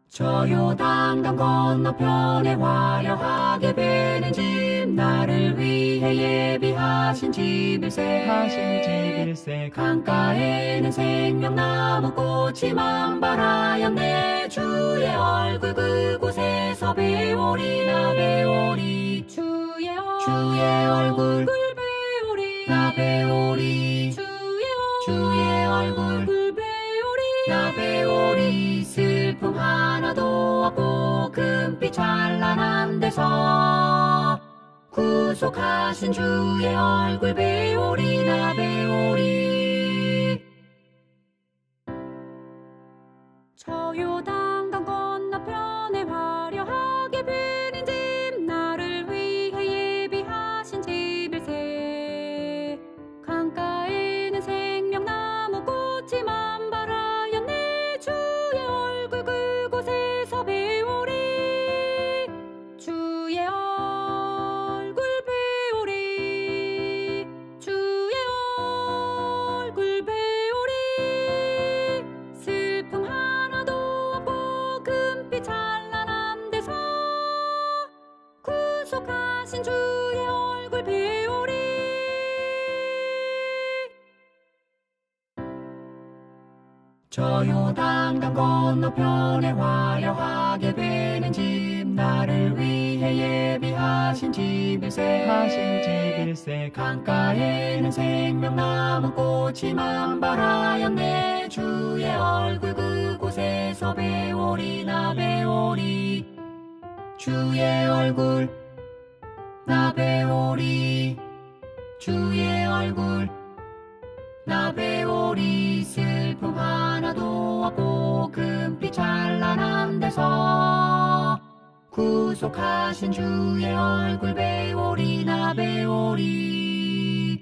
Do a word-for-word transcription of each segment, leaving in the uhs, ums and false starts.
저 요단강 건너편에 화려하게 베는 집, 나를 위해 예비하신 집일세. 하신 집일세. 강가에는 생명나무 꽃이 만발하였네. 주의 얼굴 그곳에서 배오리 나 배오리. 주의 주의 얼굴 배오리 나 배오리. 주의 주의 얼굴 배오리 나 배오리. 슬픔 하나도 없고 금빛 찬란한 데서 구속하신 주의 얼굴 배오리 나 배오리. 저 요단강 건너편에 화려하게 베는 집, 나를 위해 예비하신 집일세. 강가에는 생명나무 꽃이 만발하였네. 주의 얼굴 그곳에서 배오리. 주의 얼굴 배오리. 주의 얼굴 배오리. 슬픔 하나도 없고 금빛 찬란한 데서 구속하신 주의 얼굴 배오리. 저 요단강 건너편에 화려하게 베는 집, 나를 위해 예비하신 집일세. 하신 집일세. 강가에는 생명나무 꽃이 만발하였네. 주의 얼굴 그곳에서 배오리 나 배오리. 주의 얼굴 나 배오리. 주의 얼굴 나 배오리. 슬픔 하나도 없고 금빛 찬란한 데서 구속하신 주의 얼굴 배오리 나 배오리.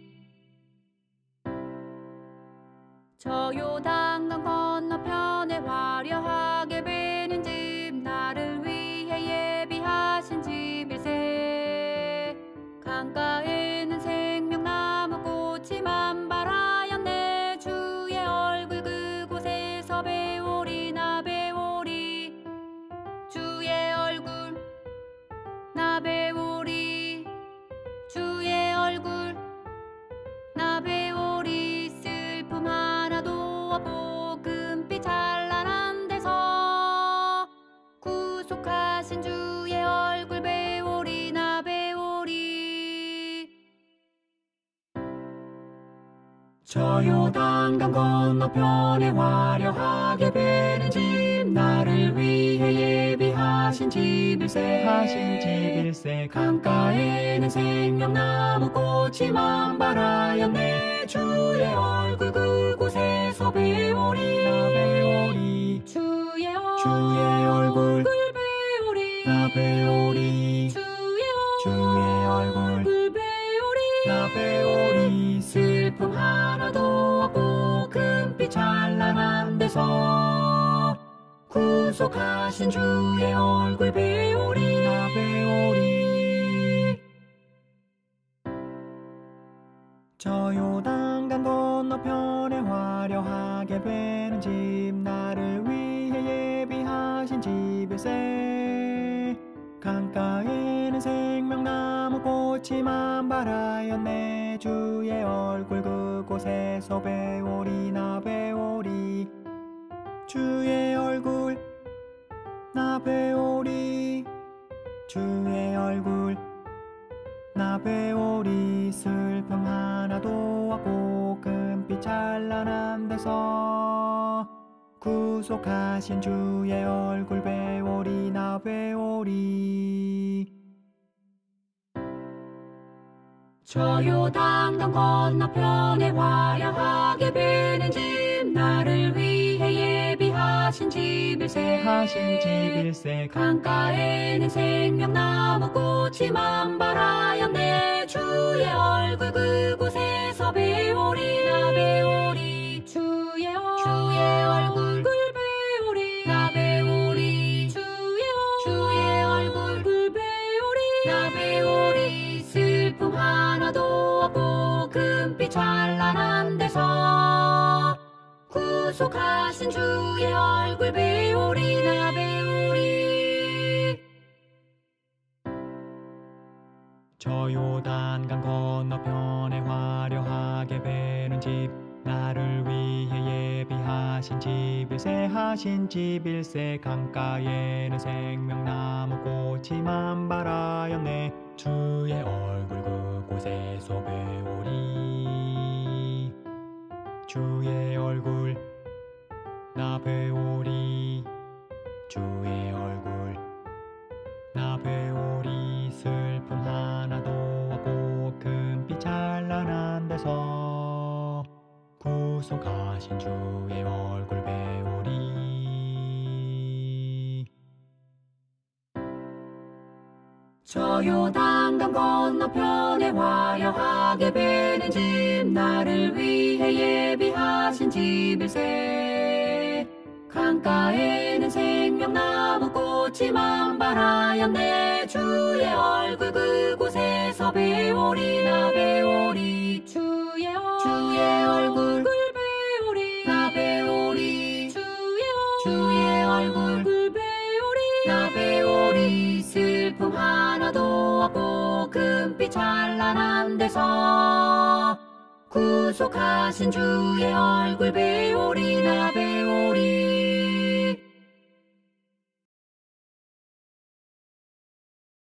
저 요단강 건너편에 화려하게 베는 집, 나를 위해 예비하신 집일세. 강가에는 생명나무 꽃이 만발하였네. 주의 얼굴 그곳에서 배오리 나 배오리. 주의 얼굴 나 배오리. 주의 얼굴 나 배오리. 슬픔 하나도 없고 금빛 찬란한 데서 구속하신 주의 얼굴 배오리 나 배오리. 저 요단강 건너편에 화려하게 베는 집, 나를 위해 예비하신 집일세. 하신 집일세. 강가에는 생명나무 꽃이 만발하였네. 주의 얼굴 그곳에서 배오리 나 배오리. 주의 주의 얼굴 배오리 나 배오리. 주의 주의 얼굴 배오리 나 배오리. 슬픔 하나도 없고 금빛 찬란한 데서 구속하신 주의 얼굴 배오리 나 배오리. 저 요단강 건너편에 화려하게 베는 집, 나를 위해 예비하신 집일세. 강가에는 생명나무 꽃이 만발하였네. 주의 얼굴 그곳에서 배오리 나 배오리. 주의 얼굴 나 배오리. 주의 얼굴 나 배오리. 슬픔 하나도 없고 금빛 찬란한 데서 구속하신 주의 얼굴 배오리 나 배오리. 저 요단강 건너편에 화려하게 베는 집, 나를 위해 예비하신 집일세. 하신 집일세. 강가에는 생명나무 꽃이 만발하였네. 주의 얼굴 그곳에서 배오리 나 배오리. 주의 주의 얼굴 배오리 나 배오리. 주의 주의 얼굴 배오리 나 배오리. 슬픔 하나도 없고 금빛 찬란한 데서 구속하신 주의 얼굴 배우리 나 배우 저 요단강 건너편에 화려하게 베는 집 나를 위해 예비하신 집일세 하신 집일세 강가에는 생명나무 꽃이 만발하였네 주의 얼굴 그곳에서 배우리 주의 얼굴 나 배우리 주의 얼굴 나 배우리 슬픔 하나도 없고 금빛 찬란한 데서 구속하신 주의 얼굴 배우리 저 요단강 건너편에 화려하게 베는 집 나를 위해 예비하신 집일세 강가에는 생명나무 꽃이 만발하였네 주의 얼굴 그곳에서 배우리 나 배우리 주의 주의 얼굴 배우리 나 배우리 주의 주의 얼굴 배우리 나 배우리 슬픔 하나도 없고 금빛 찬란한 데서 구속하신 주의 얼굴 배우리 나 배우리